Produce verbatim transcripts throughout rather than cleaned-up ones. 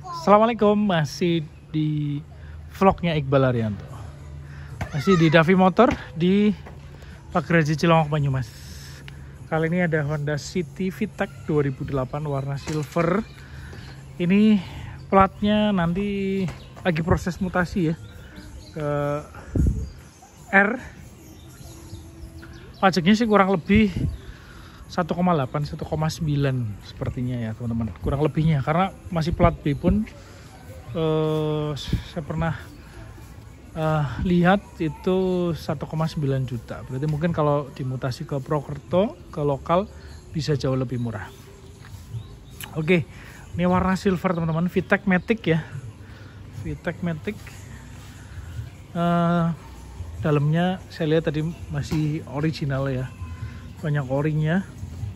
Assalamualaikum, masih di vlognya Iqbal Arianto. Masih di Davi Motor di Pagraji Cilongok Banyumas. Kali ini ada Honda City VTEC dua ribu delapan warna silver. Ini platnya nanti lagi proses mutasi ya ke R. Pajaknya sih kurang lebih satu koma delapan, satu koma sembilan sepertinya ya teman-teman, kurang lebihnya, karena masih plat B pun uh, saya pernah uh, lihat itu satu koma sembilan juta. Berarti mungkin kalau dimutasi ke Purwokerto, ke lokal bisa jauh lebih murah. Oke, ini warna silver teman-teman, VTEC Matic ya, VTEC Matic. Uh, dalamnya saya lihat tadi masih original ya, banyak orinya.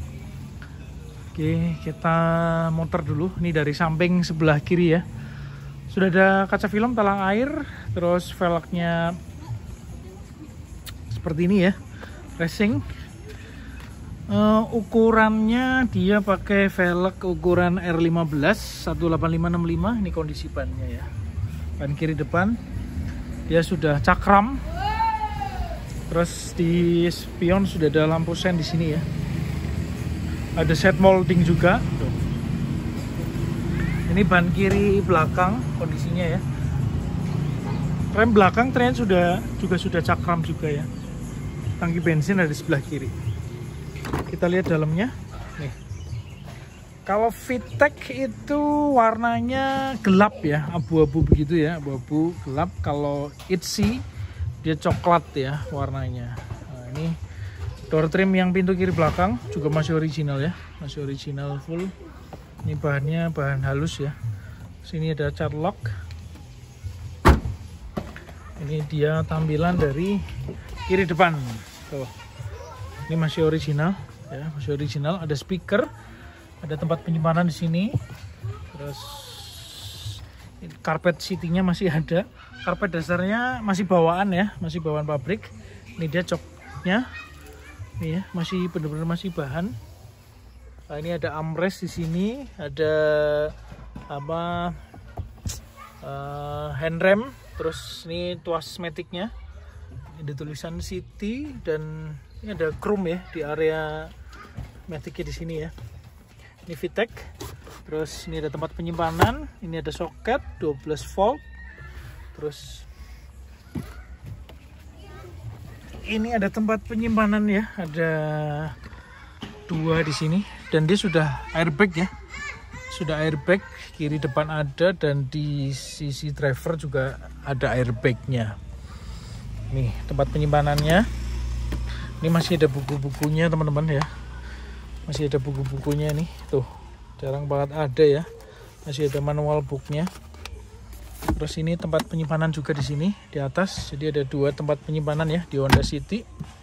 Oke, kita muter dulu. Ini dari samping sebelah kiri ya. Sudah ada kaca film talang air, terus velgnya seperti ini ya, racing. Uh, ukurannya dia pakai velg ukuran R lima belas satu delapan lima enam lima. Ini kondisi bannya ya. Ban kiri depan dia sudah cakram. Terus di spion sudah ada lampu sen di sini ya. Ada set molding juga. Tuh. Ini ban kiri belakang kondisinya ya. Rem belakang ternyata sudah juga sudah cakram juga ya. Tangki bensin ada di sebelah kiri. Kita lihat dalamnya. Nih. Kalau VTEC itu warnanya gelap ya, abu-abu begitu ya, abu-abu gelap. Kalau Itzy dia coklat ya warnanya. Nah, ini door trim yang pintu kiri belakang juga masih original ya, masih original full. Ini bahannya bahan halus ya. Sini ada cat lock. Ini dia tampilan dari kiri depan. Tuh. Ini masih original ya, masih original. Ada speaker, ada tempat penyimpanan di sini. Terus karpet seatingnya masih ada. Karpet dasarnya masih bawaan ya, masih bawaan pabrik. Ini dia coknya. Nih ya, masih benar-benar masih bahan. Nah, ini ada armrest di sini, ada apa uh, handrem, terus ini tuas maticnya. Ini ada tulisan City dan ini ada chrome ya di area maticnya di sini ya. Ini VTEC. Terus ini ada tempat penyimpanan, ini ada soket dua belas volt. Terus ini ada tempat penyimpanan ya, ada dua di sini dan dia sudah airbag ya, sudah airbag kiri depan ada dan di sisi driver juga ada airbagnya. Nih tempat penyimpanannya, ini masih ada buku-bukunya teman-teman ya, masih ada buku-bukunya nih, tuh jarang banget ada ya, masih ada manual booknya. Terus ini tempat penyimpanan juga di sini di atas. Jadi ada dua tempat penyimpanan ya di Honda City.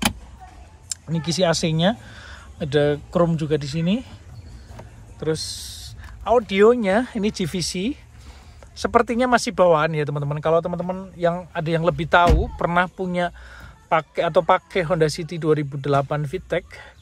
Ini kisi A C-nya, ada chrome juga di sini. Terus audionya ini G V C. Sepertinya masih bawaan ya teman-teman. Kalau teman-teman yang ada yang lebih tahu pernah punya pakai atau pakai Honda City dua ribu delapan VTEC,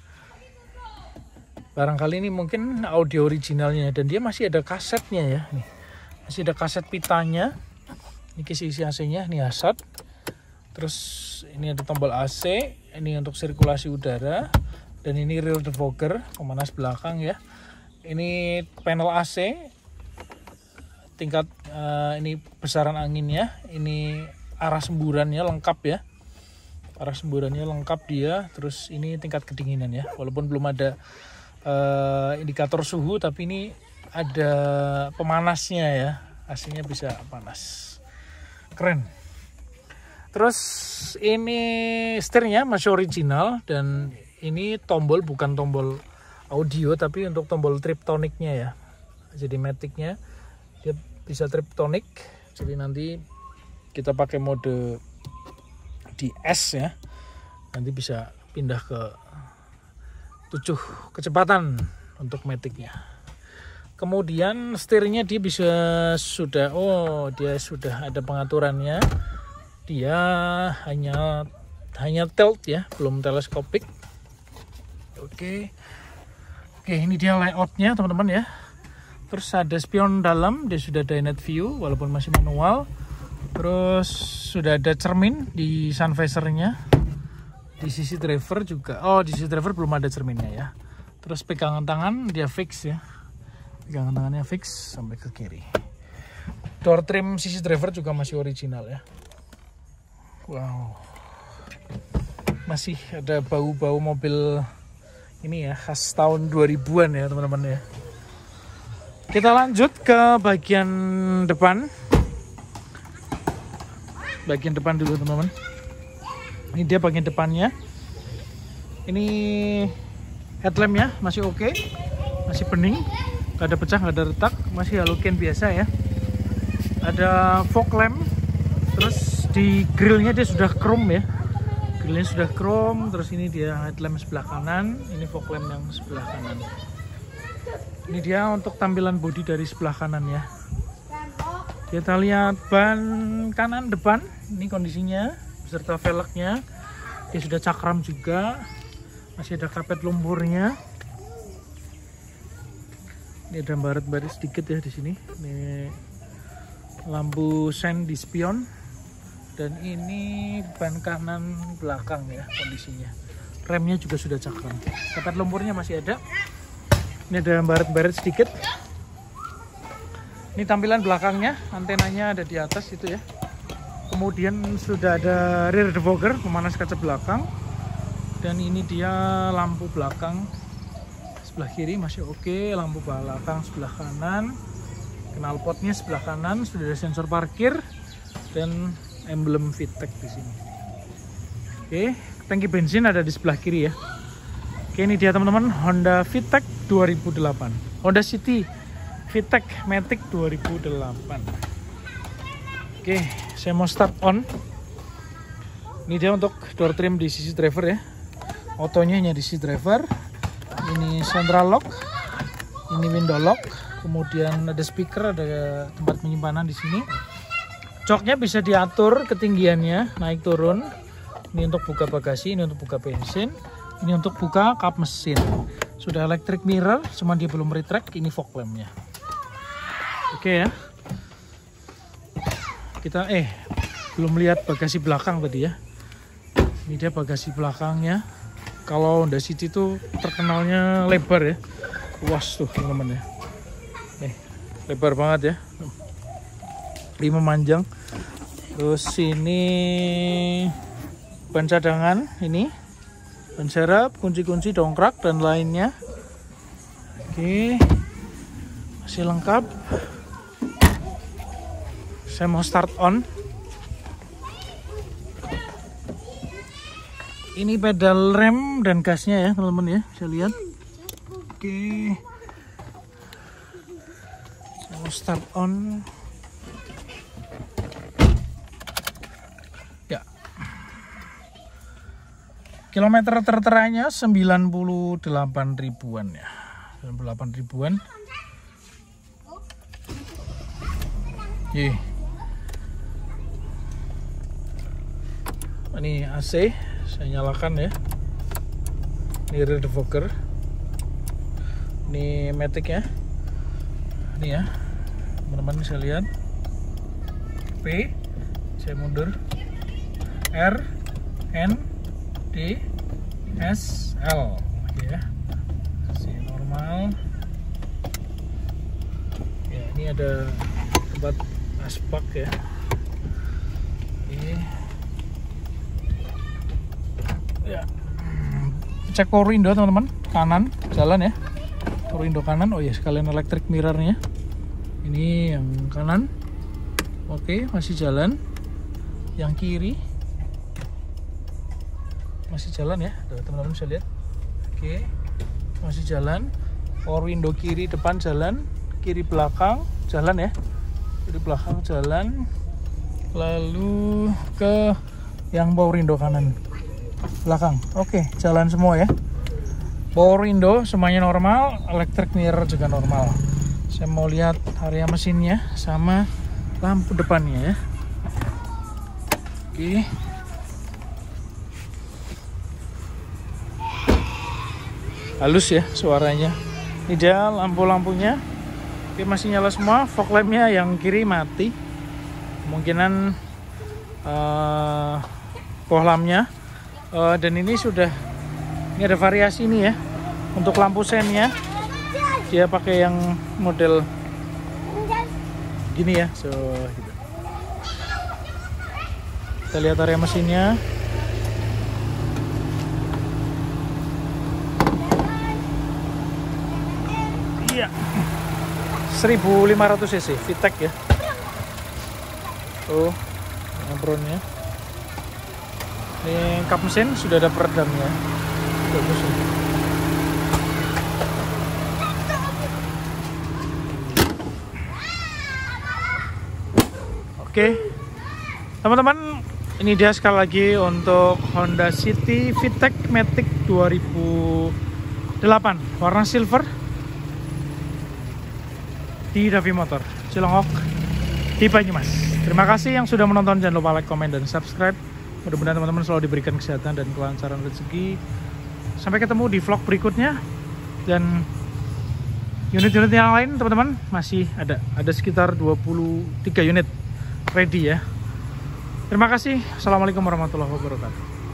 barangkali ini mungkin audio originalnya dan dia masih ada kasetnya ya. Nih. Masih ada kaset pitanya. Ini kisi-kisi A C-nya, ini asat. Terus ini ada tombol A C, ini untuk sirkulasi udara, dan ini rear defogger, pemanas belakang ya. Ini panel A C, tingkat uh, ini besaran anginnya, ini arah semburannya lengkap ya. Arah semburannya lengkap dia. Terus ini tingkat kedinginan ya. Walaupun belum ada uh, indikator suhu, tapi ini ada pemanasnya ya, A C-nya bisa panas, keren. Terus ini setirnya masih original dan ini tombol bukan tombol audio tapi untuk tombol triptoniknya ya. Jadi maticnya dia bisa triptonik, jadi nanti kita pakai mode di S ya, nanti bisa pindah ke tujuh kecepatan untuk maticnya. Kemudian setirnya dia bisa sudah, oh dia sudah ada pengaturannya. Dia hanya hanya tilt ya, belum teleskopik. Oke, oke ini dia layoutnya teman-teman ya. Terus ada spion dalam, dia sudah ada night view walaupun masih manual. Terus sudah ada cermin di sun visor-nya. Di sisi driver juga. Oh, di sisi driver belum ada cerminnya ya. Terus pegangan tangan dia fix ya. Pegangan tangannya fix sampai ke kiri. Door trim sisi driver juga masih original ya. Wow. Masih ada bau-bau mobil ini ya, khas tahun dua ribuan ya teman-teman ya. Kita lanjut ke bagian depan. Bagian depan dulu teman-teman. Ini dia bagian depannya. Ini headlampnya masih oke, masih bening, gak ada pecah, gak ada retak, masih halogen biasa ya. Ada fog lamp. Terus di grillnya dia sudah chrome ya. Grillnya sudah chrome. Terus ini dia headlamp sebelah kanan. Ini fog lamp yang sebelah kanan. Ini dia untuk tampilan bodi dari sebelah kanan ya. Kita lihat ban kanan depan. Ini kondisinya beserta velgnya. Dia sudah cakram juga. Masih ada kapet lumpurnya. Ini ada baret-baret sedikit ya di sini. Ini lampu sen di spion. Dan ini ban kanan belakang ya kondisinya. Remnya juga sudah cakram. Kapet lumpurnya masih ada. Ini ada baret-baret sedikit. Ini tampilan belakangnya, antenanya ada di atas itu ya. Kemudian sudah ada rear defogger, pemanas kaca belakang. Dan ini dia lampu belakang sebelah kiri masih oke, lampu belakang sebelah kanan. Knalpotnya sebelah kanan, sudah ada sensor parkir dan emblem VTEC di sini. Oke, tangki bensin ada di sebelah kiri ya. Oke, ini dia teman-teman, Honda VTEC dua ribu delapan. Honda City VTEC Matic dua ribu delapan. Oke, saya mau start on. Ini dia untuk door trim di sisi driver ya. Otonya hanya di sisi driver. Ini central lock. Ini window lock. Kemudian ada speaker, ada tempat penyimpanan di sini. Joknya bisa diatur ketinggiannya, naik turun. Ini untuk buka bagasi, ini untuk buka bensin. Ini untuk buka kap mesin. Sudah electric mirror, cuma dia belum retract. Ini fog lampnya. Oke ya. Kita eh belum lihat bagasi belakang tadi ya. Ini dia bagasi belakangnya. Kalau Honda City itu terkenalnya lebar ya. Luas tuh teman-teman ya. Eh, lebar banget ya. Lima memanjang. Terus ini ban cadangan ini. Ban serep, kunci-kunci, dongkrak dan lainnya. Oke. Masih lengkap. Saya mau start on. Ini pedal rem dan gasnya ya teman-teman ya, bisa lihat. Oke. Saya mau start on. Ya. Kilometer terteranya sembilan puluh delapan ribuan ya. sembilan puluh delapan ribuan. Ye. Ini A C. Saya nyalakan ya. Ini rear defogger. Ini matic ya. Ini ya. Teman-teman bisa lihat. P. Saya mundur. R. N. D. S. L. Oke ya. Masih normal. Ya, ini ada tempat aspak ya. Oke. Ya, cek power window teman-teman, kanan jalan ya, power window kanan. Oh ya, sekalian electric mirrornya. Ini yang kanan, oke masih jalan. Yang kiri masih jalan ya, teman-teman bisa lihat. Oke, masih jalan. Power window kiri depan jalan, kiri belakang jalan ya, kiri belakang jalan. Lalu ke yang power window kanan belakang, oke jalan semua ya. Power window semuanya normal, electric mirror juga normal. Saya mau lihat area mesinnya sama lampu depannya ya. Oke. Halus ya suaranya. Ini dia lampu-lampunya. Oke, masih nyala semua. Fog lampnya yang kiri mati. Kemungkinan uh, bohlamnya. Uh, dan ini sudah, ini ada variasi nih ya. Untuk lampu sennya, dia pakai yang model gini ya. So, gitu. Kita lihat area mesinnya. Iya. seribu lima ratus cc VTEC ya. Tuh, ngabronnya. Ini kap mesin sudah ada peredamnya. Bagus ya. Oke, teman-teman, ini dia sekali lagi untuk Honda City VTEC Matic dua ribu delapan warna silver di Davi Motor Cilongok di Banyumas. Terima kasih yang sudah menonton. Jangan lupa like, komen, dan subscribe. Mudah-mudahan teman-teman selalu diberikan kesehatan dan kelancaran rezeki. Sampai ketemu di vlog berikutnya. Dan unit-unit yang lain teman-teman masih ada. Ada sekitar dua puluh tiga unit ready ya. Terima kasih. Assalamualaikum warahmatullahi wabarakatuh.